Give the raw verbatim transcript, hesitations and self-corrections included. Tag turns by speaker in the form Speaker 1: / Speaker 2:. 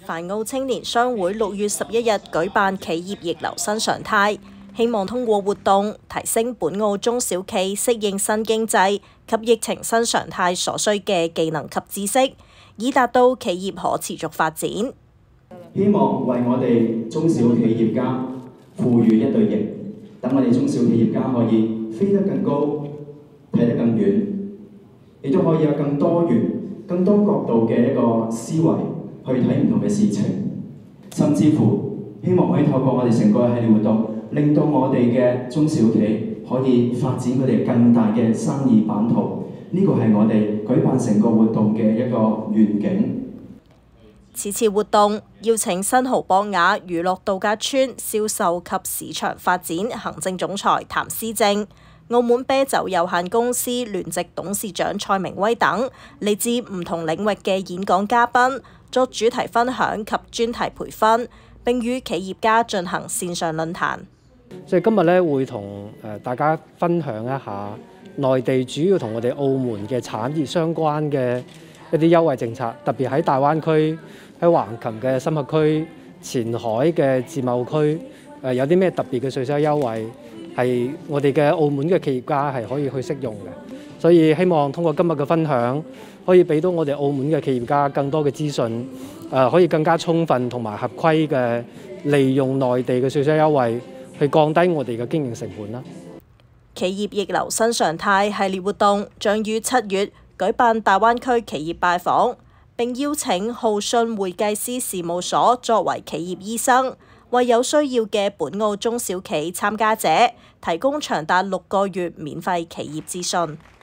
Speaker 1: 繁澳青年商會六月十一日舉辦企業逆流新常態，希望通過活動提升本澳中小企適應新經濟及疫情新常態所需嘅技能及知識，以達到企業可持續發展。
Speaker 2: 希望為我哋中小企業家賦予一對翼，等我哋中小企業家可以飛得更高、睇得更遠，亦都可以有更多元、更多角度嘅一個思維去睇唔同嘅事情，甚至乎希望可以透過我哋成個系列活動，令到我哋嘅中小企可以發展佢哋更大嘅生意版圖。呢個係我哋舉辦成個活動嘅一個願景。
Speaker 1: 此次活動邀請新濠博雅娛樂度假村銷售及市場發展行政總裁譚思正、澳門啤酒有限公司聯席董事長蔡明威等嚟自唔同領域嘅演講嘉賓作主題分享及專題培訓，並與企業家進行線上論壇。
Speaker 3: 所以今日咧會同誒大家分享一下內地主要同我哋澳門嘅產業相關嘅一啲優惠政策，特別喺大灣區、喺橫琴嘅深合區、前海嘅自貿區，誒有啲咩特別嘅稅收優惠，係我哋嘅澳門嘅企業家係可以去適用嘅。所以希望通過今日嘅分享，可以俾到我哋澳門嘅企業家更多嘅資訊，誒可以更加充分同埋合規嘅利用內地嘅稅收優惠，去降低我哋嘅經營成本啦。
Speaker 1: 企業逆流新常態系列活動將於七月舉辦大灣區企業拜訪，並邀請浩信會計師事務所作為企業醫生，為有需要嘅本澳中小企參加者提供長達六個月免費企業諮詢。